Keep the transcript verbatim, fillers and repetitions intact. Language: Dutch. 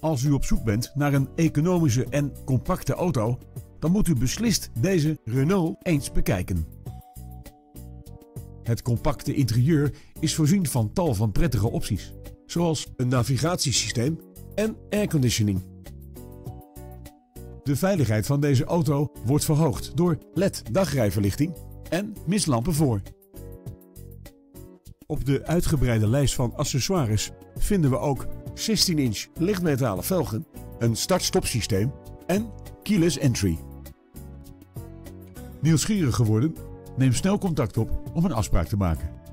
Als u op zoek bent naar een economische en compacte auto, dan moet u beslist deze Renault eens bekijken. Het compacte interieur is voorzien van tal van prettige opties, zoals een navigatiesysteem en airconditioning. De veiligheid van deze auto wordt verhoogd door L E D-dagrijverlichting en mistlampen voor. Op de uitgebreide lijst van accessoires vinden we ook zestien inch lichtmetalen velgen, een start-stop systeem en keyless entry. Nieuwsgierig geworden? Neem snel contact op om een afspraak te maken.